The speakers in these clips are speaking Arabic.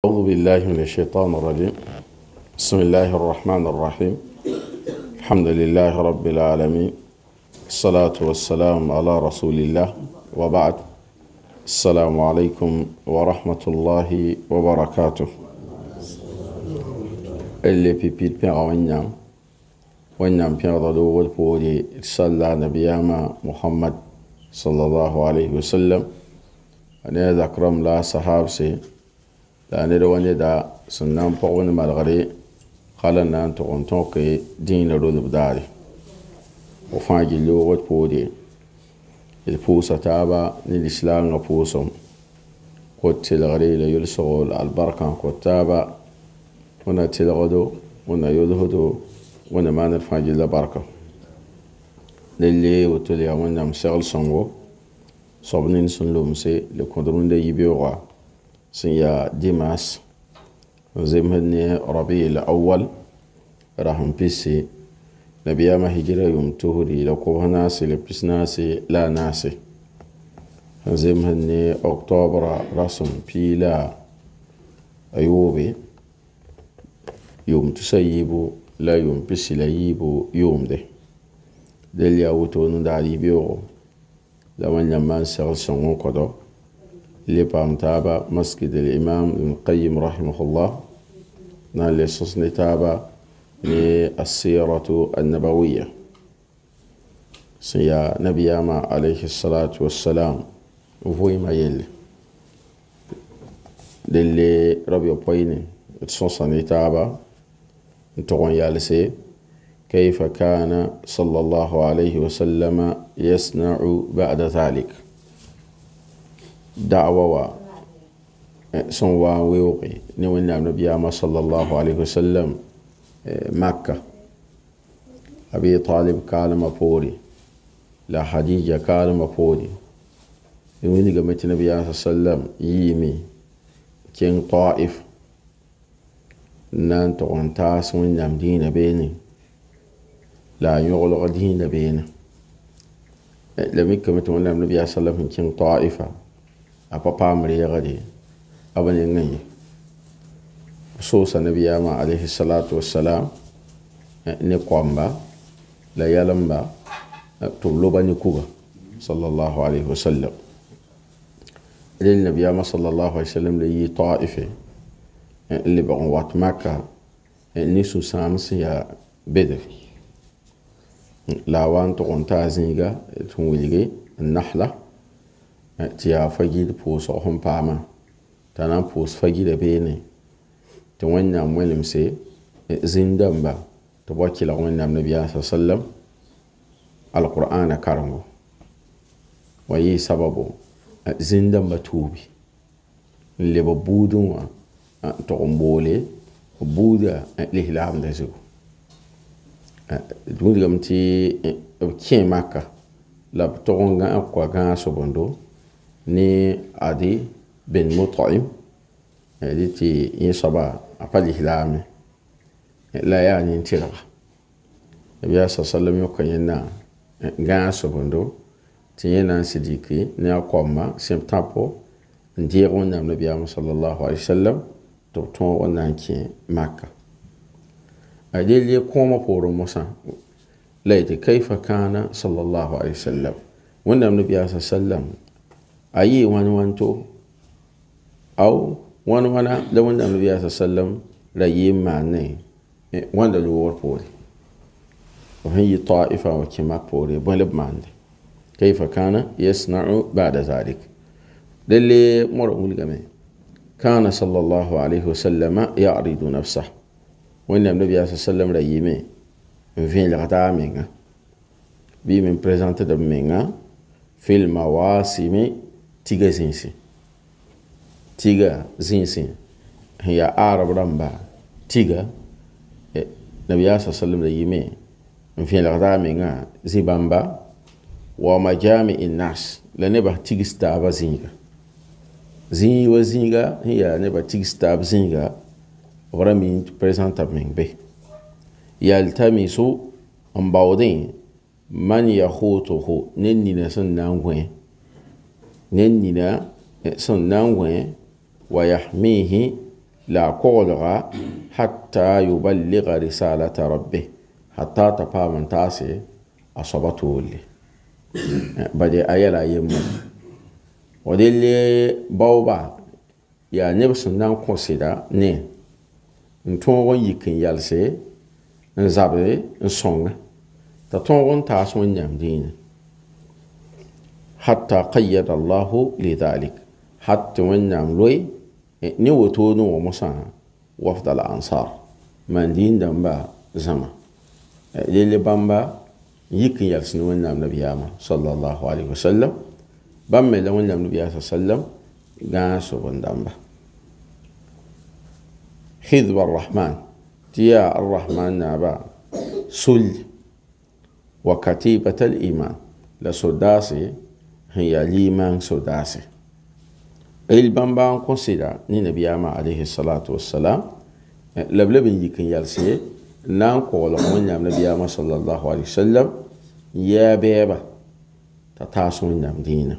أعوذ بالله من الشيطان الرجيم. بسم الله الرحمن الرحيم. الحمد لله رب العالمين، الصلاة والسلام على رسول الله، وبعد. السلام عليكم ورحمة الله وبركاته. اللي بيبيت بيغا ونعم بيغا دول بودي صلى نبيما محمد صلى الله عليه وسلم. أنا ذكرم لا صحابسي لأن دواني دا سنان بغن مالغري قالنا أن تغنطوكي دين رول بداري وفاجي اللغة بودي البوسة تابا للإسلام نبوسهم قد تلغري ليلسغول البركة قد تابا ونا تلغدو ونا يلهدو ونا ما نرفاجي لبركة للي وتلي وانا مسيغل سنغو صبنين سنلومسي لكندرون دا يبيوغا سنيا ديماس زمهني ربيع الأول راهم بيسي نبياما هجرة يوم تهري لقوها ناسي لبس ناسي لا ناسي زمهني أكتوبر رسم بيلا أيوبي يوم تسيبو لا يوم بيسي لا يبو يوم ده دليا وتونو داري بيو لمن يمان سغل سنغو قدو لبام تابا مسجد الإمام ابن القيم رحمه الله نال لصصني تابا للسيرة النبوية سيا نبياما عليه الصلاة والسلام وفوي ما يلي للي ربي بويني تصصني تابا انتقون يالسي كيف كان صلى الله عليه وسلم يصنع بعد ذلك دعوة سنوا ويوقي نوينا النبي صلى الله عليه وسلم مكة أبي طالب كالما فوري لا خديجة كالما فوري نوينا قمت النبي صلى الله عليه وسلم يمي كين طائف نان تغنتاس وينا مدينة بيني لا يغلق دين بينه لم يكن متولى النبي صلى الله عليه وسلم كين طائفة أبا مريا غدي أبني غني خصوصا النبي عليه الصلاة والسلام نقومبا لا يلمبا تبلوبا نكوغا صلى الله عليه وسلم النبي صلى الله عليه وسلم لي طائفة اللي بقوات مكة نسو سامسيا بدر لا وان تقون تازيغا تنوليغي النحلة تيا فجيد بوس أهم باما تنام بوس فجيد بيني توينا مولمسي زندمبا تبوكي لغوينا النبي صلى الله عليه وسلم القرآن كرمو ويي سببو زندمبا توبي اللي ببودو تقنبولي بودا لهلام دزو دون غمتي كي مكة لا بتقنغا أقوى غان سبندو ni adi bin mut'im editi yisaba apali hilame la yani ntira nabi sallallahu yokanyena gaso bondo tiyena sidiki ni akoma semtapo ndiro na nabi sallallahu alaihi wasallam to ton onanki makka adili koma poro musa laiti kaifa kana sallallahu alaihi wasallam wanda nabi sallallahu alaihi wasallam أي وانتو أو وانا لو أن النبي صلى الله عليه وسلم رأيين معني وانا لور بوري وهي طائفة وكما بوري بلب معني كيف كان يصنع بعد ذلك للي مرأو الجميع كان صلى الله عليه وسلم يعرض نفسه وأن النبي صلى الله عليه وسلم رأيين في الغداء منها بي من بريزانت دمينها في المواسم تيغا زينسي هي عرب رمبا تيغا نبي صلى الله عليه وسلم يمي في الغداء منها زيبامبا ومجامع الناس لنبا تيغستاب زينغا زين وزينغا هي نبا تيغستاب زينغا ورمين بريزانتاب من به يلتمسوا أمباودين من يخوطه نني نسنان نننا سنان ويحميه لا قولها حتى يبلغ رسالة ربه حتى تبا من تاسي أصابته لي بدي أيلا يمم ودي اللي باوبا يا نبس نام كونسيدا ني نتون يكن يالسي نزابي نسونغ تتون تاس من يام دين حتى قيد الله لذلك حتى من يام لوي نيوتو نو مسا وفد الأنصار من دين دمبا زما اللي بامبا يكن يالسن من يام نبياما صلى الله عليه وسلم بام لو من يام نبيا صلى الله عليه وسلم غاسو بندامبا حزب الرحمن تيا الرحمن نابا سل وكتيبة الإيمان لسوداسي هي الإيمان سوداسي البنبان كونسيدا نبي عليه الصلاة والسلام لبلبن يكن يالسي نان قول من يام نبي صلى الله عليه وسلم يا بيبا تتاسو من يام دينا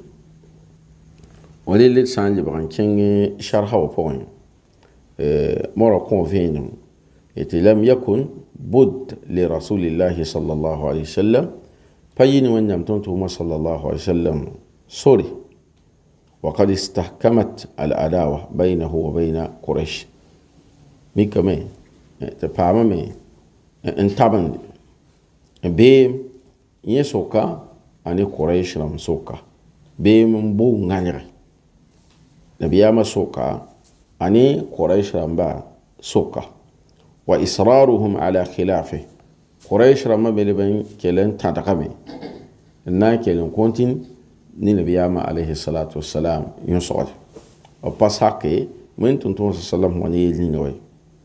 ولي لسان لبغان كين شرحه وفوين مرة كونفينم لم يكن بد لرسول الله صلى الله عليه وسلم فين من يمتنتم صلى الله عليه وسلم سوري وقد استحكمت العداوة بينه وبين قريش ميكا مي تفهم مي انتبن بيم يسوكا أني قريش لم سوكا بيم بو غنري نبياما سوكا أني قريش رمبا سوكا وإصرارهم على خلافه قريش رمبا بلبن كلن تدقمي إننا كلن كونتين نبياما عليه الصلاة والسلام ينصر وبس حقي من تنتون صلى الله عليه وسلم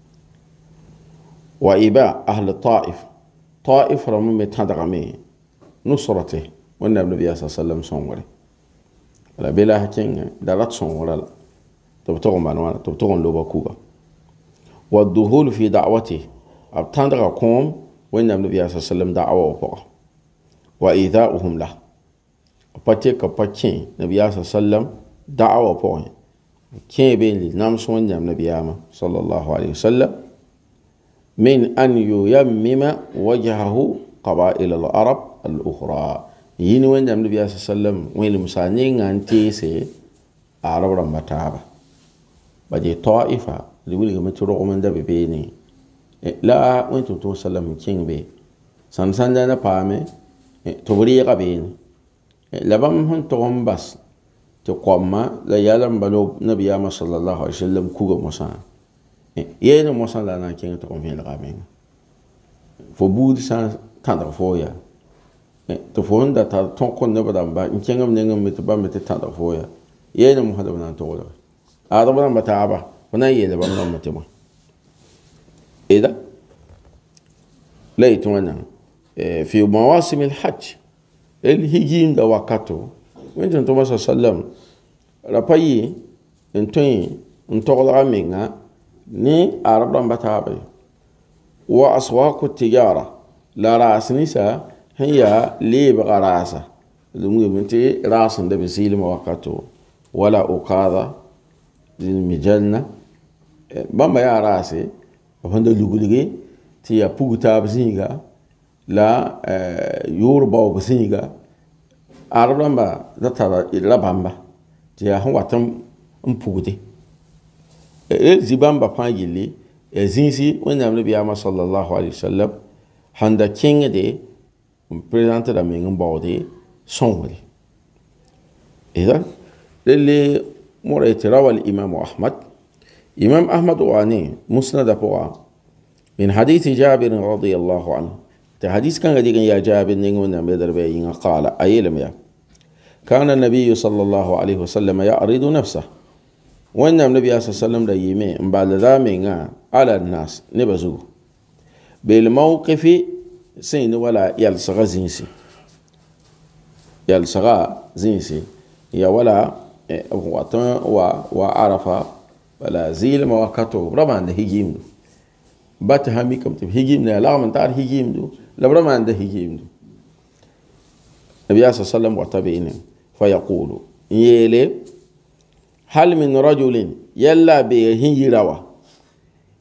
وإباء أهل الطائف طائف رمبا تدقمي نصرته والنبي صلى الله عليه وسلم صنوري ولا بلا هكين دارت صنوري تبتغن بانوانا تبتغن لوباكوغا والدخول في دعوته أبتندغ قوم وإن النبي صلى الله عليه وسلم دعوة وفقه وإيذاؤهم له أبتك أبتكين النبي صلى الله عليه وسلم دعوة وفقه كين بين لنامس وإن النبي صلى الله عليه وسلم من أن ييمم وجهه قبائل العرب الأخرى ين وإن النبي صلى الله عليه وسلم وين المسانين أنتيسي عرب رمبتابا بدي طائفة لولي متروق من دبي بيني لا وين تنتو سلام كين بي سانسان دانا بامي تبريق بيني لبام هن تغم بس تقوم لا يالم بلو نبي صلى الله عليه وسلم كوغا مسان ين مسان لانا كين تقوم في الغامين فبود سان تاندر فويا تفون دا تنقل نبدام با إن كينغم نينغم متبام متتاندر فويا ين مهدب نان تقول هذا بدنا متعبة ونايي اللي بدنا متما إذا ليتونا في مواسم الحج الهجين ده وقته وين تنتم صلى الله عليه وسلم ربي انتين انتقل عمينا ني عرب متعبة وأسواق التجارة لا رأس نسا هي لي بقى رأسه المهم انتي رأس ده بسيل وقته ولا أقاضى المجلنا بما يا راسي وهند لوغلغي تي بوغتا بسيغا لا يوربا بسيغا عربا دتا لبامبا تي هو واتم امبوغدي زيبامبا فاجيلي زينسي وين النبي صلى الله عليه وسلم هند كينغ دي بريزانت دا مين باودي سونولي اذا اللي مريت روى الإمام أحمد إمام أحمد وعني مسند فوا من حديث جابر رضي الله عنه حديث كان قديم يا جابر نيغون بدر بين قال أيلم يا كان النبي صلى الله عليه وسلم يعرض نفسه وإن النبي صلى الله عليه وسلم دايمه بعد ذا على الناس نبزو بالموقف سين ولا يلصغ زينسي يا ولا وعرفة ولا زيل ما وقته ربما عنده هجيم دو بات همي كم تب هجيم نه لا من تار هجيم دو لبرما عنده هجيم دو النبي صلى الله عليه وسلم وتابعين فيقول يلي هل من رجل يلا به يروا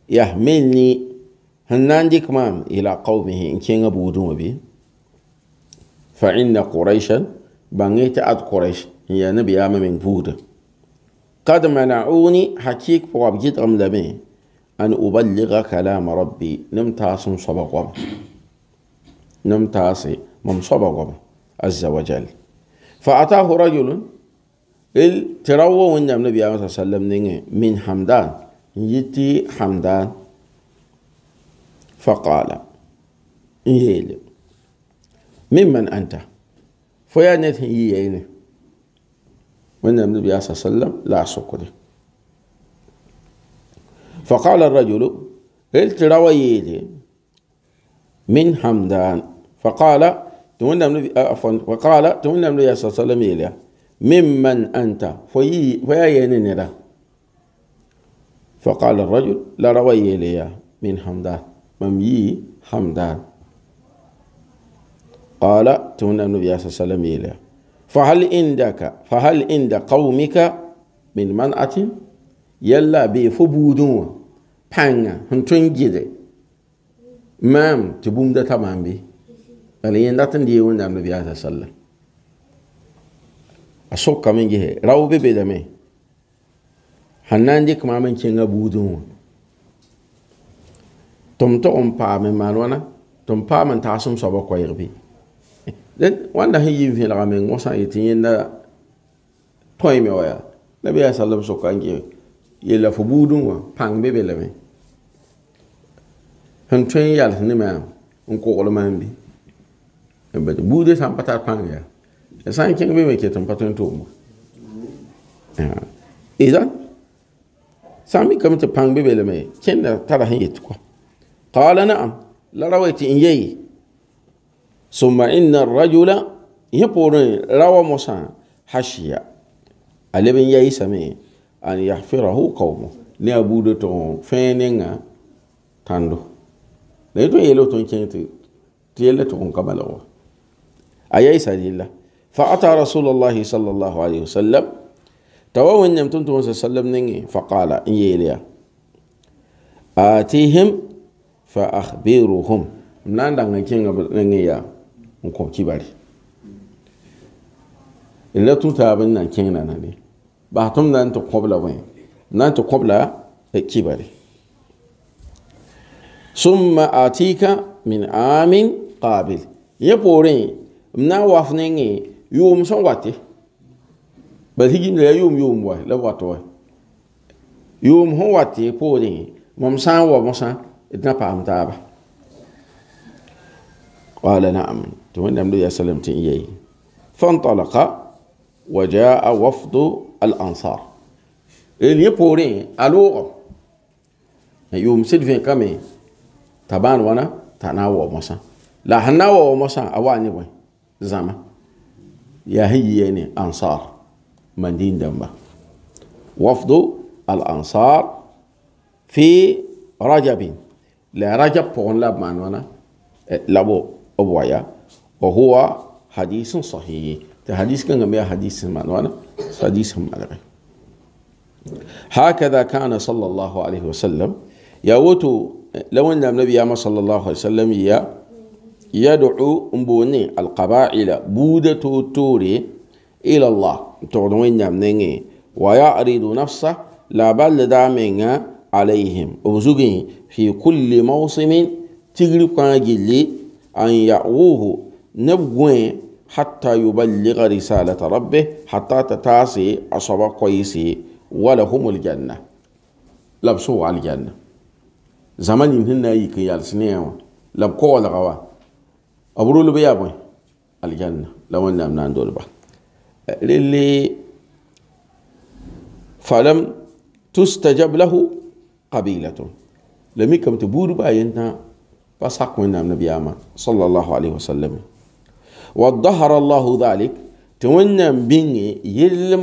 يحملني هناندك مام إلى قومه إن كان بودون بي فإن قريشا بانيت أد قريش هي نبي آمن من بود قد منعوني حكيك وابجد أملمي أن أبلغ كلام ربي نمتاسم صبقوم نمتاسي مم صبقوم عز وجل فأتاه رجل التروى وإن النبي صلى الله عليه وسلم من حمدان يتي حمدان فقال إيه ممن أنت فيا نتهيين وإن النبي صلى الله عليه وسلم لا سكر فقال الرجل التروى من حمدان فقال تمنى النبي فقال تمنى النبي صلى الله عليه وسلم إليه ممن أنت فيا ينني فقال الرجل لا روي إليه من حمدان ممي حمدان قال تمنى النبي صلى الله عليه وسلم إليه فهل عند قومك من منعة يلا بفبودون بانغا هنتون جيدي مام تبوم ده تمام بي اللي يندتن ديون النبي صلى الله عليه وسلم أسوك من جهة راو ببدمي هنانديك ما من كينغا بودون تم تقوم با من مالوانا تم با من تاسم صبا كوير بي then وانا هي في الغامين وصا يتين دا تويمي ويا نبي صلى الله عليه وسلم سوكا يلا فبودون بان ببلمي هنتون يالا نما نكو لمان بي بده بودي سام باتات بان يا سان كينغ بي مكي تم باتن توم إذا سامي كم تبان ببلمي كنا ترى هيتكو قال نعم لا رويت إن يي ثم إن الرجل يقول روى موسى حشيا ألبن يي سمي أن يحفره قومه لأبودتهم فيننا تاندو لأنه يلو تنكين تيلتهم كمالو أيي سديلا فأتى رسول الله صلى الله عليه وسلم توون يمتون صلى الله عليه وسلم فقال إن يليا آتيهم فأخبرهم منان دعنا كينغ نعيا نكون كباري إلا تتابعنا نان كينغ ناني بعثهم نان تقبل وين نان تقبل كباري ثم آتيك من عام قابل يبورين منا وافنين يوم سواتي بل هيجي لا يوم واي لا واتوا يوم هو واتي بورين ممسان ومسان إدنا بام تابا قال نعم تمنى النبي صلى الله عليه وسلم تيجي فانطلق وجاء وفد الأنصار اللي يبورين ألوغ يوم سيدفين كمي تبان وانا تناوى مسا لا هناوى مسا أواني وين زما يا هي يعني أنصار من دين دمبا وفد الأنصار في رجب لا رجب بون لاب مان وانا لابو أبويا وهو حديث صحيح الحديث كان جميع حديث مان وانا حديث مالك هكذا كان صلى الله عليه وسلم يوتو لو أن النبي صلى الله عليه وسلم يدعو أمبوني القبائل بودة توري إلى الله تردوين نمني ويعرض نفسه لا بل دامين عليهم وبزوجين في كل موسم تجرب جلي أن يعوه نبوين حتى يبلغ رسالة ربه حتى تتاسي أصبع كويسي ولهم الجنة لبسوا على الجنة زمان هنا يكي يالسنيا لبقوا على غوا أبرو له بيابوي الجنة لو أن من دول با للي فلم تستجب له قبيلة لم يكن تبور بايننا بسحق من النبي صلى الله عليه وسلم وظهر الله ذلك تونم بين يلم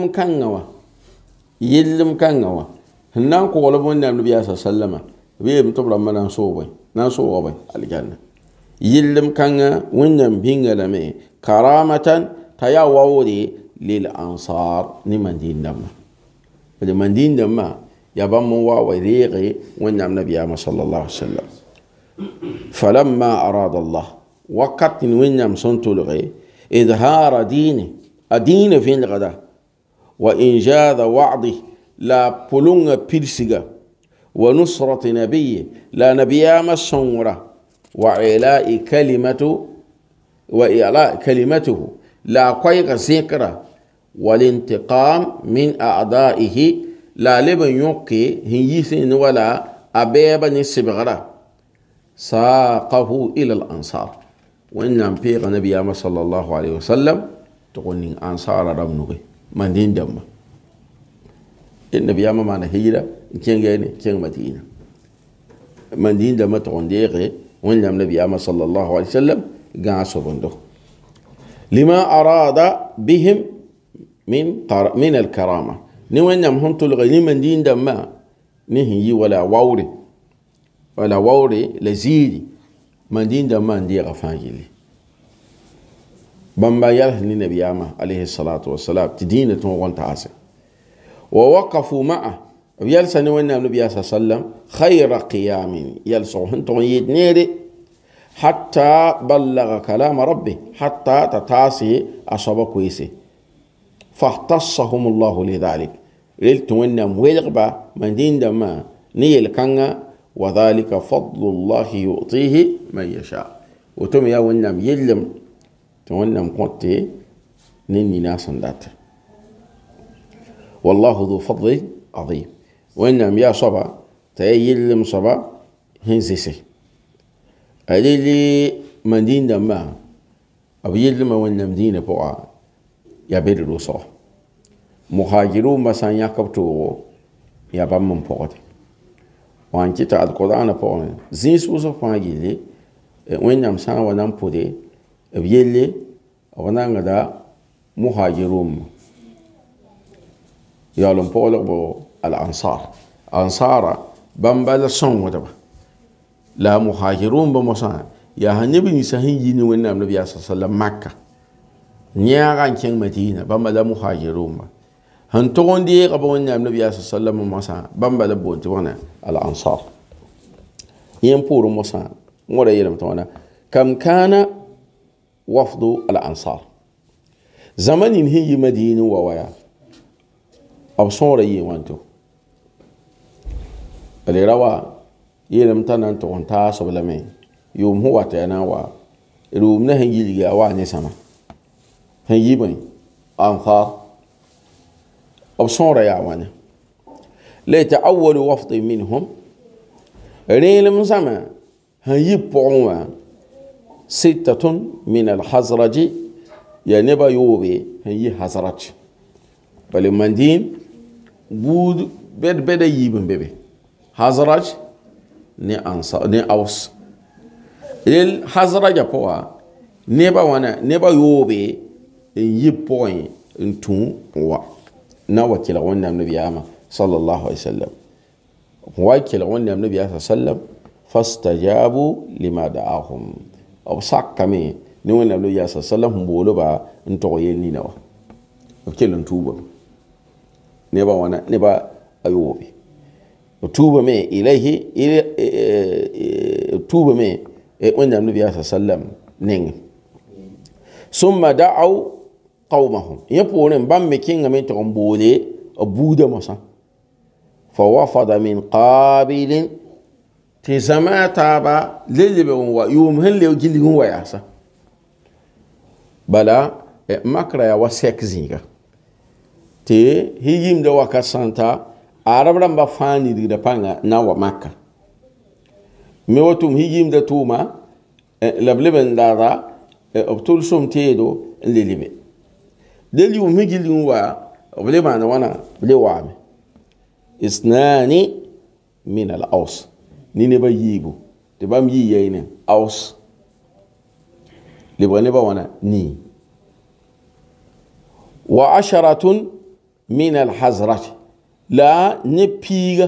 كانوا هنا قول بنا النبي صلى الله عليه وسلم بيم تبرم من نصوبي الجنة يلم كان ونم بين لمي كرامة تياوري للأنصار نمن دين دم لمن دين دم يا بام وريغي ونعم نبي صلى الله عليه وسلم فلما أراد الله وقت ونعم سنتلغي إظهار دينه الدين في الغدا وإنجاز وعده لا بلون بيرسيغا ونصرة نبيه لا نبي الصورة وإعلاء كلمته لا قيق سكرة والانتقام من أعدائه لا لبن يوكي هيسن ولا أبيبا نسبغرة ساقه إلى الأنصار وإن أمبيغ نبي صلى الله عليه وسلم تقول أنصار رمنوغي من دين دم النبي ما نهيرا كين مدينة من دين دم تقول ديغي وإن النبي صلى الله عليه وسلم قاعد بندو لما أراد بهم من الكرامة نوين هم تلغي من دين دم نهي ولا ووري لزيدي من دين دم دي غفاجلي بما يله النبي عليه الصلاة والسلام تدين تنغون تعاسي ووقفوا معه يلسى نوين النبي صلى الله عليه وسلم خير قيام يلسوهن تغييد نيري حتى بلغ كلام ربه حتى تتاسي أصاب كويسي فاختصهم الله لذلك قلت وإنهم ويلغبا من دين دما نيل كanga وذلك فضل الله يؤتيه من يشاء وتم يا وإنهم يلم وإنهم قلت نيني ناسا دات والله ذو فضل عظيم وإنهم يا صبا تيلم صبا هنزيسي أليلي من دين دما أبو يلم وإنهم دين بوا يبير الوصول مهاجرون مسان يكبتو يبام من بوت وان كتا القرآن بوت زين سوسو فاجيلي وين نمسان ونام بودي بيلي ونانغدا مهاجرون يالون بولق بو الأنصار أنصار بمبال الصن ودبا لا مهاجرون بمسان يا هنبني سهيني وين نام النبي صلى الله عليه وسلم مكة نياغان كين مدينة بمبال مهاجرون هنتون دي قبل النبي صلى الله عليه وسلم مسا بمبل بونتي وانا الانصار ينبور مسا مورا يلم تونا كم كان وفد الانصار زمن هي مدينه وويا ابصور يوانتو اللي روا يلم تنا انت وانتا سبلمي يوم هو تانا وا يوم نهي يلي واني سما هي بني انصار أبصر يا وانا ليت أول وفد منهم ريل مسمى هيبقوا 6 من الحزرج يا نبا يوبي هي حزرج بل من دين بود بد يبن بيبي حزرج ني أنصار ني أوس الحزرج بوا نبا وانا نبا يوبي يبقوا انتم وا نوكل عنا النبي صلى الله عليه وسلم وكل عنا النبي صلى الله عليه وسلم فاستجابوا لما دعاهم أو ساكمي نونا النبي صلى الله عليه وسلم بولبا انتويني نوا وكل نتوبة نبا وانا نبا أيوبي وتوبة مي إليه توبة مي وانا النبي صلى الله عليه وسلم نين ثم دعوا قومهم يقولون بام كين من تقبولي أبودا مسا فوافد من قابل تزما تابا للبون ويوم هل يجلهم وياسا بلا مكرا يا وسك زيغا تي هيم دو وكاسانتا عربرا بفاني دي دبانا ناو مكة ميوتم هيم دتوما لبلبن دادا ابتول سوم تيدو للبن دل يوم هيجي هو بلي ما أنا وانا بلي وعمي 2 من الأوس نيني بيجيبو تبام يجينا أوس لبغني بوانا ني 10 من الحزرة لا نبيغ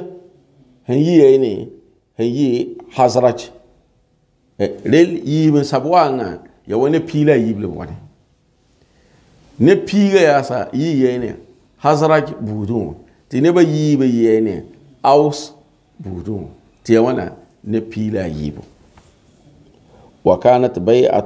هي حزرة ريل يبن سبوانا يوانا بيلا يبلي بوانا نبيغ ياسا ييني حزرج بودون تنبا ييبا ييني Aus budun tiya wana ne pila yibo وكانت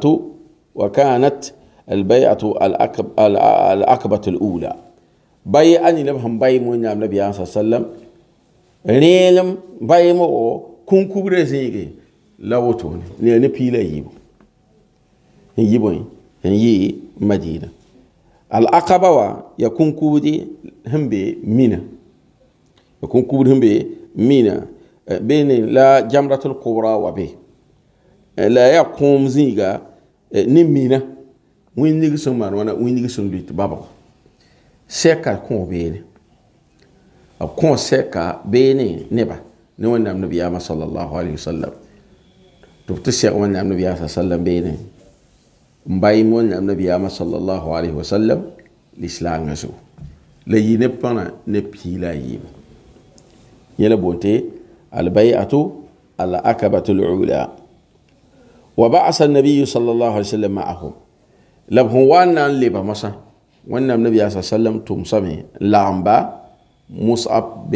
البيعة العقبة الأولى بيع أني لبهم بيع من النبي صلى الله عليه وسلم ريلم بيع مو كون كبر زيجي لوتون نبيلا يبون هي مدينة العقبة يكون كودي هم بمينا يكون كودي هم بمينا بين لا جمرة الكبرى وبه لا يقوم زيجا نمينا وين نيجي سمار وانا وين نيجي سمبيت بابا سكا كون بيني أو كون سكا بيني نبا نوين نام نبي صلى الله عليه وسلم تبتسيق وين نام نبي صلى الله عليه وسلم بيني مبايمون نام نبي صلى الله عليه وسلم الإسلام نسو لي نبنا نبي لا يب يلا بونتي البيعة العقبة الأولى وبعث النبي صلى الله عليه وسلم معهم لبهم وانا لبا مسا وانا النبي صلى الله عليه وسلم تمسمي لامبا مصعب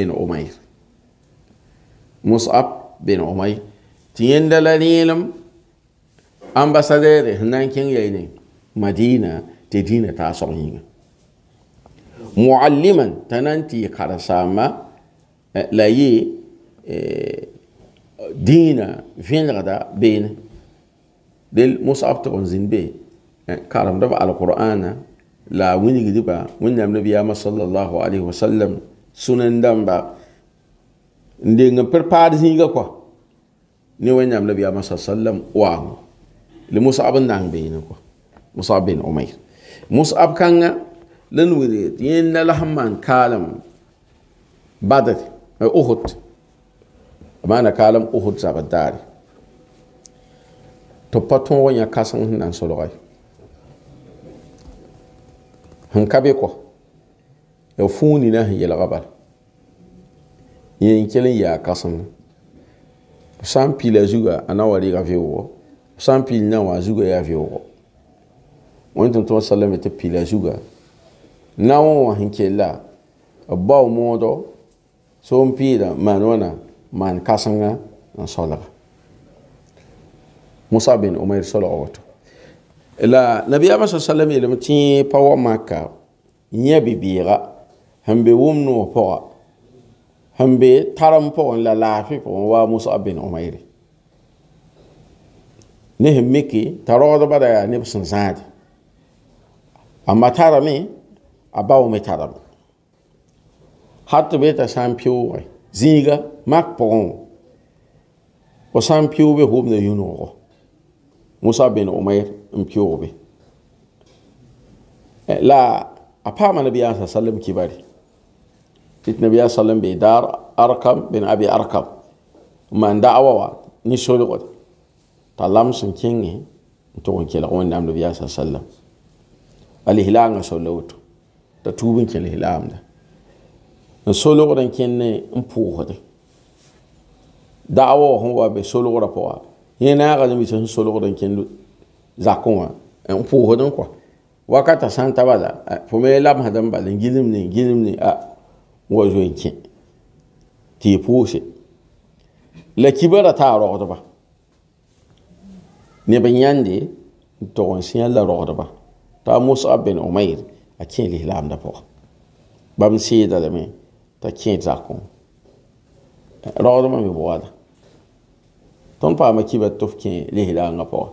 بن عمير تين دلاليلم امباسادير هنان كين ييني مدينة تدينة تاسوهين معلما تنانتي كارساما لا يي دينا فين غدا بين دل مصعب تونزين بي كارم دبا القرآن لا ويني دبا وين النبي صلى الله عليه وسلم سنن دمبا ندي نبربار زينغا كو ني وين النبي صلى الله عليه وسلم وان لمصعب نان بين كو مصعب بن عمير مصعب كان لن وريت ين لحمان كالم بدر احد ما انا كالم احد زبداري to paton wanya kasan nan sologay han kabe ko ya funi na yela gabal yin kelen ya kasan san pila juga ana wari ga vewo san pil na wa juga ya vewo wonton to sallama te pila juga na won han kella abba modo so mpida manwana man kasanga nan solaga Musa bin Umair sallallahu la nabi sallallahu alaihi wasallam ile mti pawa makka nya bibira hambe wumno poa hambe taram po la lafi po wa Musa bin Umair ne hemmeki tarodo bada ya ne bsun zaadi amma tarami abawo me taram hatta beta sampio ziga mak po o sampio be hobna yuno Musa bin Umair mpiobe la apama nabi sallallahu alaihi wasallam kibari tit nabi sallallahu alaihi wasallam be dar Arqam bin Abi Arqam man da'awa ni solo god talam sun kingi to kila wanda nabi sallallahu alaihi wasallam alihilanga soloto ta tubin kila hilamda solo godan kinne mpuhode da'awa hon wa be solo goda poa yena ga mi tan solo godan ken zakon en po hodon quoi wakata santa bala fo me lam hadan bala gilim ni a wojo ken ti pousse la kibara ta rodo ba ne banyande to on sian la rodo ba ta Mus'ab bin Umair a ken li lam da po bam sida da me ta ken zakon rodo ma mi boada ton pa ma kiba tofkin lihila nga po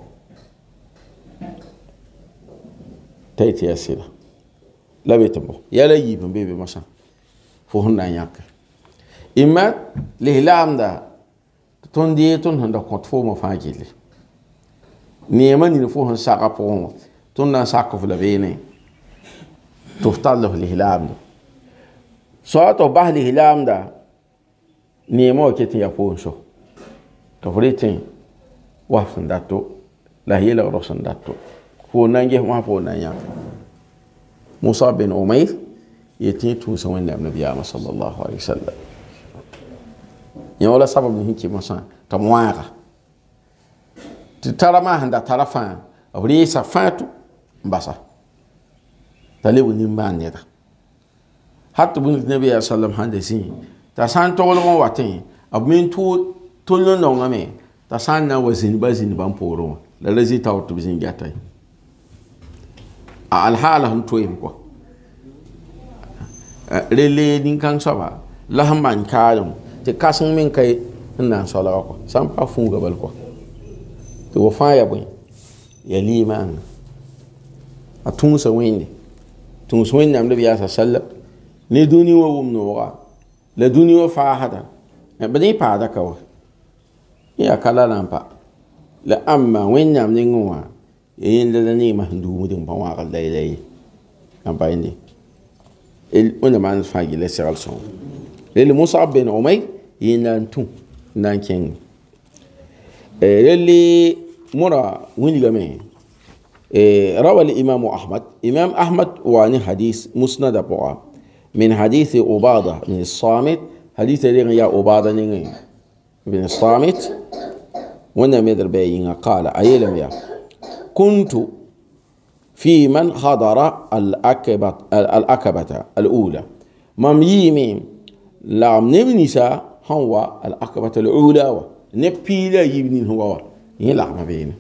tayti yasila labetambo yala yibin bebe masa fo hunna yak imma lihila amda ton die ton handa kont fo ma fajili ni man ni fo han saka po ton na saka fu la bene toftal lihila amda so to bah lihila amda ni mo keti ya po so tofritin wafin dato la hila rosan dato fo nange ma fo nanya Musa bin Umair yati tu sawan nabi sallallahu alaihi wasallam ya wala sababu ni hiki masa tamwara titarama handa tarafa abri safatu mbasa talibu ni maneta hatta bin nabi sallallahu alaihi wasallam handa si ta san to lo watin abmin tu tulno no ngame ta san na wazin bazin ban poro la lazi tawtu bizin gatay al hala hun toyim ko rele din kan soba la hamban kalum te kasan min kai nan sola ko san pa funga bal ko to fa ya boy ya liman atun sa wende tun so wende am da biya sallam ni duni wa wum no wa la duni wa fa hada bani pa da ka wa ya kala lampa la amma wende am ni ngwa yin da ni ma ndu mudin pa wa dai dai am pa ni el ona man fa gi le seral son le Mus'ab bin Umayr yinantu nanken اللي مرة وين جميع روى الإمام أحمد إمام أحمد وعن حديث مسند بقى من حديث عبادة بن الصامت حديث اللي يا عبادة بن الصامت وانا مدر بين قال أيلم يا كنت في من حضر الأكبة الأولى مميمين لم نبنسا هو الأكبة الأولى نبيلا يبنين هو يلعب بينه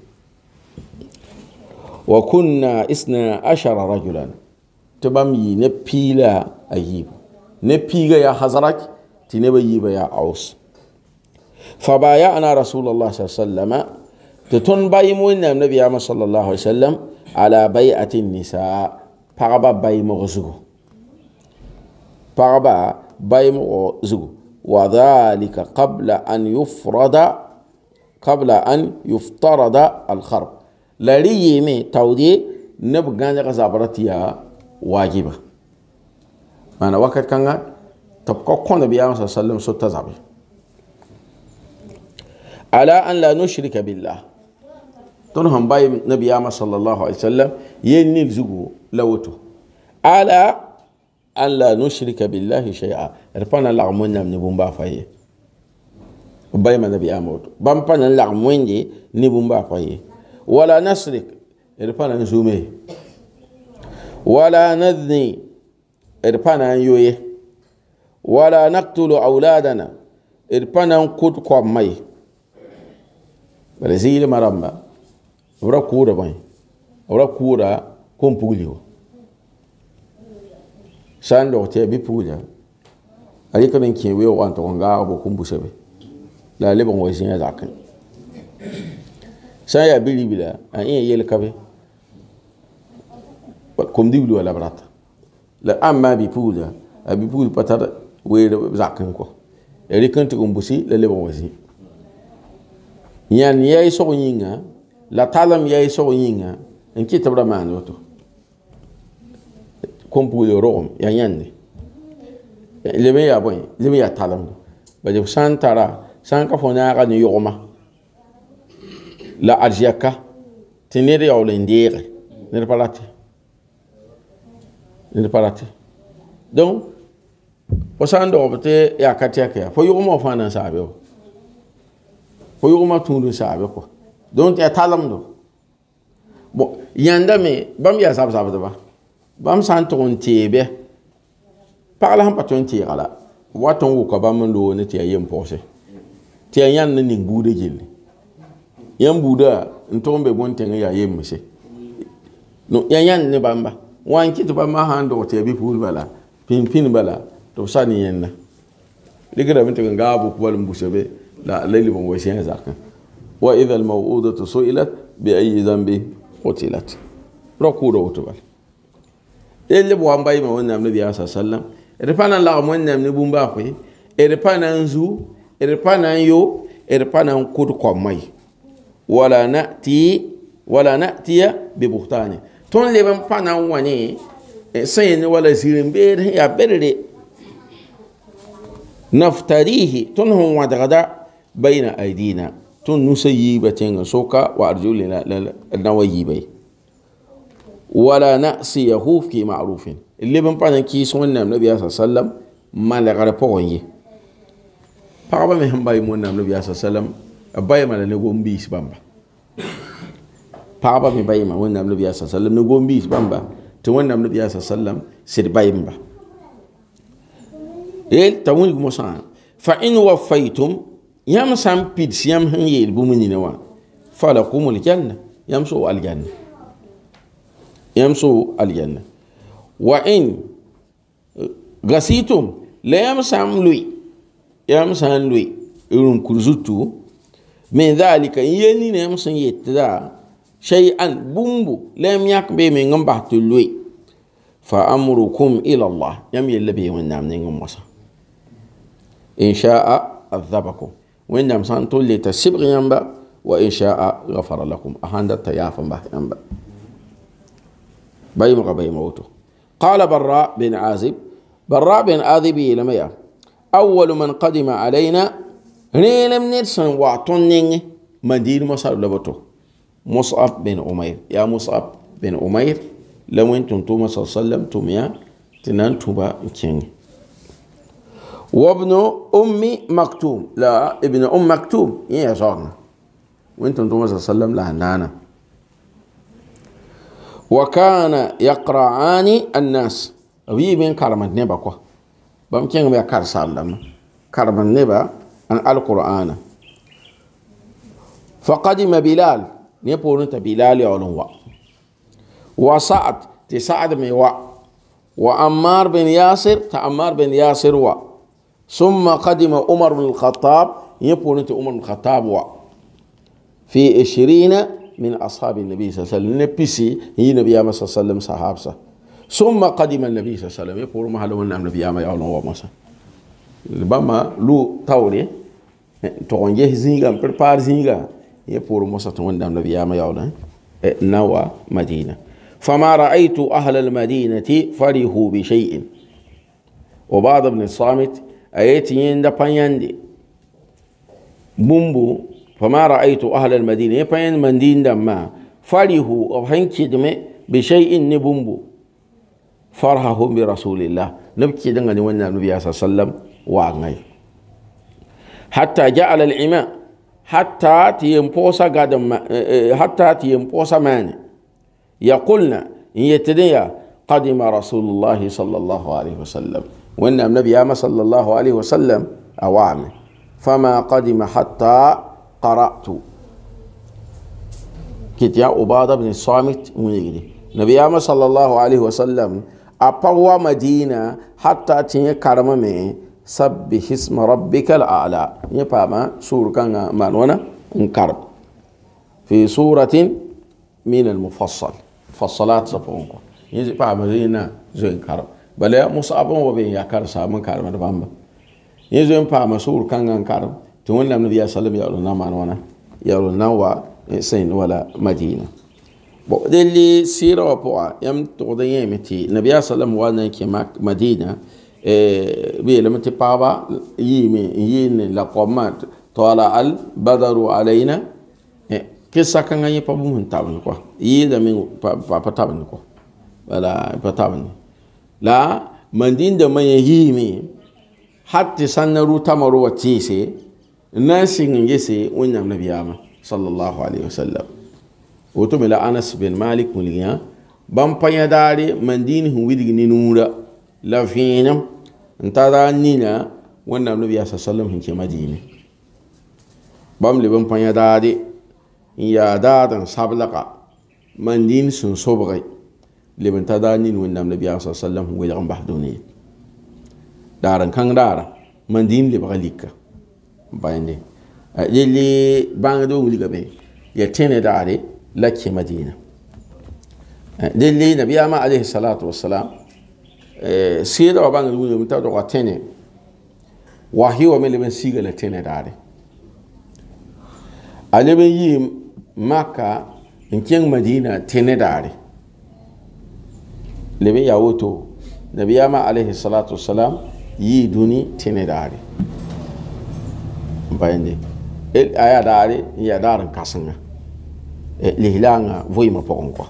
وكنا 12 رجلا تبامي نبيلا أجيب نبيلا يا حزرك تنبيب يا أوس فبايعنا رسول الله صلى الله عليه وسلم تتنبايمون النبي صلى الله عليه وسلم على بيعة النساء فغبا بايمغزو فغبا بايمغزو وذلك قبل أن يفترض الخرب لا ريمي تودي نبغى نغزابرتيا واجبة أنا وقت كان تبقى كون النبي صلى الله عليه وسلم ستزابي على أن لا نشرك بالله تنهم باي النبي صلى الله عليه وسلم ينزغو لوتو على أن لا نشرك بالله شيئا ربنا لعمونا من بومبا فاي باي ما نبي أموت بامبنا لعمونا نبومبا فاي ولا نسرك ربنا نزومي ولا نذني ربنا يوي ولا نقتل أولادنا ربنا نقود قومي برزيل مرمى ورا كورا باي ورا كورا كم بوليو san do te bi puja ari ko den kiwe o anto nga bo kumbusebe la le bon wajin ya zakan sa ya bili bila an yel kabe kom diblu wala brata la amma bi puja abi pul patada we zakan ko ari kan to kumbusi la le bon wajin yan yai so yinga la talam yai so yinga en kitabra man woto kompule rom ya yande lebe ya boy lebe ya talam ba de santara san ka fona ga ni yoma la arjaka tinere ya ole ndire ne parati donc o san do bete ya katia ka fo yoma fana sabe fo yoma tundu sabe ko donc ya talam do bo yanda me bam ya sabe ba bam san ton tebe parla han paton ti gala waton wo ko bam ndo ne ti yem pose ti yan ne bude jilli yan buda ntombe bonte ya yem mse no yan ne bamba wan ki to bamba han do tebe pul bala pin bala to sani yenna ligira bintu ngabu ko wal mbusebe la layli bon wasiya zakan wa idha al maw'udatu su'ilat bi ayyi dhanbi qutilat rakuro utbal ele bo ambay ma wonna nabi sallam repana la mo wonna ne bumba ko repana nzu repana yo repana kud ko may wala nati bi buhtani ton le ban pana wani sayin wala zirin be ya berre naftarihi ton hon wadagada bayna aidina ton nusayibatin soka wa arjulina nawayibai ولا نأسيه في معروف اللي بنبان كيس ونام النبي صلى الله عليه وسلم ما لغرا بوغي بابا مهم باي مون نام النبي صلى الله عليه وسلم باي ما نغوم بيس بامبا بابا مي باي ما ون نام النبي صلى الله عليه وسلم نغوم بيس بامبا تو ون نام النبي صلى الله عليه وسلم سير باي مبا تاون موسى فإن وفيتم يام سام بيدس يام هنيل بومنينوا فلكم الجنة يمسو الجنة وإن غسيتم لا يام سام لوي يرون كرزوتو من ذلك يلي نام سن يتدا شيئا بومبو لم يكن من غمبات لوي فأمركم إلى الله يم يلبي ونام نيغم موسى إن شاء عذبكم ونام سانتول لتسبغ ينبا وإن شاء غفر لكم أهاند التيافا به ينبا باي موتو قال براء بن عازب لما أول من قدم علينا ريلم نرسن وعطنين مدير مصاب لبطو مصعب بن عمير يا مصعب بن عمير لو انتم توما صلى الله عليه وسلم توميا تنان توبا كيني وابن أم مكتوم لا ابن أم مكتوم يا زارنا وانتم توما صلى الله عليه وسلم لا نانا وكان يقرعان الناس وي بين كرمت نبا كو بام كين بيا كار سالم كرمت نبا عن القرآن فقدم بلال نيبون انت بلال يعلن وسعد تسعد ميوا وعمار بن ياسر تعمار بن ياسر ثم قدم عمر بن الخطاب يبون انت عمر بن الخطاب في 20 من أصحاب النبي صلى الله عليه وسلم نبيسي هي نبي صلى الله عليه وسلم صحابه ثم قدم النبي صلى الله عليه وسلم يقول ما هلون النبي يعلن ومسا بما لو تاولي تونجه زيغا بربار زيغا يقول موسى تون النبي يعلن نوى مدينة فما رأيت أهل المدينة فرحوا بشيء وبعض ابن الصامت أيتين دبياندي بومبو فما رأيت أهل المدينة يبين من دين دما فرحوا أو هنكدم بشيء نبومبو فرحهم برسول الله نبكي دعنا نوانا النبي صلى الله عليه وسلم وعناي حتى جعل الإمام حتى تيمبوسا قدم حتى تيمبوسا مان يقولنا يتديا قدم رسول الله صلى الله عليه وسلم وإن النبي صلى الله عليه وسلم أوامه فما قدم حتى قرأت كتيا عبادة بن الصامت ونجري النبي صلى الله عليه وسلم أبوا مدينة حتى تي كرمه سبح اسم ربك الأعلى يفهم سورة كان مانونا انكرب في سورة من المفصل فصلات سبونكو يجي مدينة زين كرب بل مصعب وبين يكر سامن كرب دبامبا يجي سورة كان انكرب تقول النبي صلى الله عليه وسلم مانونا يقولنا وسين ولا مدينة اللي سيرة وبوا يم تقضي يمتي النبي صلى الله عليه وسلم وانا مدينة بيلم تبابا ين لقومات طالع البدر علينا كيسا كان يبابو من تابن كوا يدا من بابا تابن كوا ولا بتابن لا مدينة دم يهيمي حتى سنرو تمرو وتيسي الناس ينجسي وين النبي صلى الله عليه وسلم وتملا أنس بن مالك مليا بامبايا داري مدينة هو يدغني نورا لا فينا انتظر نينا وانا النبي صلى الله عليه وسلم هنك مدينة بام لبن بانيا دادي يا دادن سابلقا مدينة سن صبغي لبن تدار نين وانا النبي صلى الله عليه وسلم هو يدغن بحدوني دارن كان دارا مدينة لبغليك بايندي يلي باندو وليك بي يتيني داري لك مدينة للي نبي عليه الصلاة والسلام سيدا وبان الوجود متى دوغتيني وحي ومن لبن سيغا لتيني داري علي بن يم مكة انكين مدينة تيني داري لبن يوتو نبي عليه الصلاة والسلام يدوني تيني داري بايندي الآية داري هي دار كاسنغا لهلانا فويما بونكو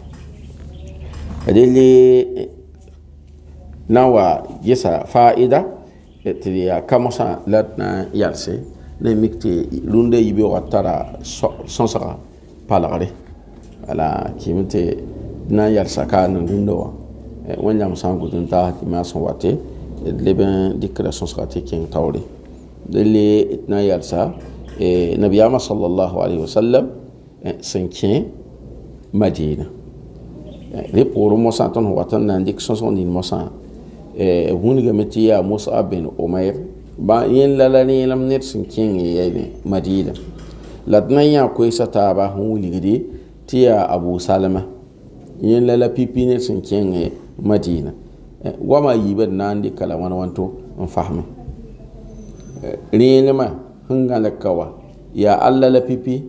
اللي نوا يسا فائدة تريا كمسا لاتنا يالسي نمكتي لونده يبي واتارا سونسرا بالغري على كيمتي نا يالسا كان لوندو وانيام سانغو دنتا ما سواتي leben dikra sõsga tɩ kẽng taoore dele d na n yalsa nabiyaamã sallallahu alaihi wasallam sẽn kẽ Madina rẽ poorẽ mosã tõnd sẽn wat n na n dɩk sõsg nin mosã wũnigame tɩ yaa Mus'ab bin Umayr yẽn la rẽelem ned sẽn kẽng Madina la d na n yã koeesa taaba sẽn wilgde tɩ yaa Abu Salama yẽn la pipi ned sẽn kẽng Madina goama yiibã d na n dɩka la wãn wãn to n fasme rẽelemã sẽn gãlka wa yaa alla la pipi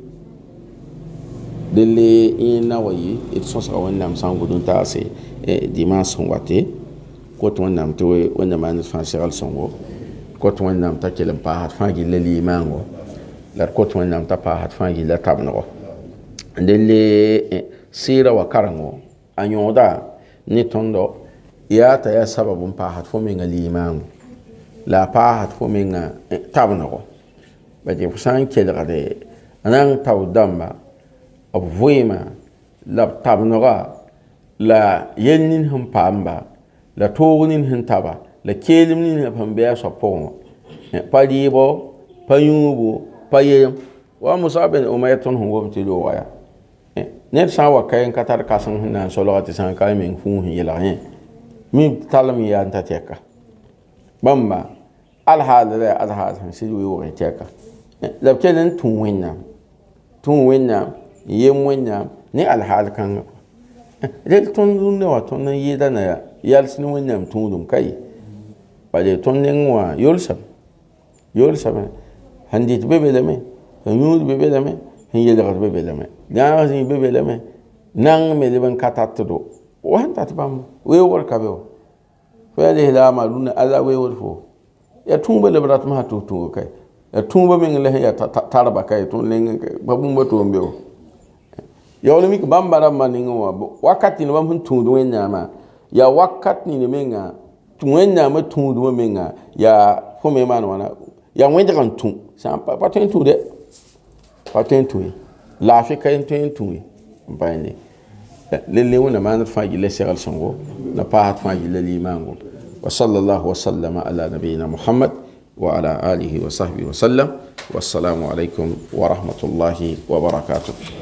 dele yẽn na wa yɩ d sõsga wẽnnaam sã n gʋd n taase dimaas sẽn wate kot wẽnnaam tɩ wẽnna maan d fãa segl sõngo kot wẽnnaam t'a kell n paasd fãa gilla liimãango la d kot wẽnnaam t'a paasd fãa gilla tabnego dele sɩɩra wa karengo a yõoda ne tõndo yaa t'a yaa sabab n paasd fo menga liimãango la a paasd fo menga tabnego ba tɩ f sã n kelgde rãng tao dãmba b vɩɩmã la b tabnega la yel nin sẽn paamba la toog nin sẽn taba la keelem nin sẽn be a soab pʋgẽ pa rɩɩbo pa yũubu pa yelem wa Mus'ab bin Umayr tõnd sẽn wʋm tɩ looga yaa ned sã n wa ka n ka tar kãseng sẽn na n solga tɩ sã n ka meng fũu sẽn yelg yẽ mi talem n yaa n ta tɛka bãmba alhaal la yaa alhaal sẽn sɩd weoogẽ tɛka la b kell n tũ wẽnnaam n yem wẽnnaam ne alhaal kãngã rel tõnd rũndã wã tõnd n yɩɩda na yals ne wẽnnaam tũudum ka ye bale tõnd neng wã yolsame sẽn dɩt be be lame sẽn yũud be be lame sẽn yelgd be be lame gãag zĩig be be lame nang me leb n ka tatdo wa sẽn tat bãmb weoogr ka be wa fo yaa lesla a rũndã ala weoogd fo yaa tũuba leb ratm sã tʋg tũuga ka ye yaa tũuba meng la sẽn yaa tarba ka ye tõnd leng pa bũmba tʋʋm be wa yaool mik bãmba rãmbã ning wã wakat nin bãmb sẽn tũud wẽnnaamã yaa wakat nin menga wẽnnaamã tũudmã menga yaa fo me maan wãna yaa wẽdg n tũ pa tõe n tũ de pa tõe n tũ ye laafɩ ka yen tõe n tũ ye n pa yẽnde lele wẽnna maand d fãa gilla segl sõngo la paasd fãa gilla liimãango wa sallallahu wa sallama ala nabiyina Muhammad wa ala alihi wa sahbihi wa sallam wassalamu alaikum wa rahmatullahi wa barakatuh.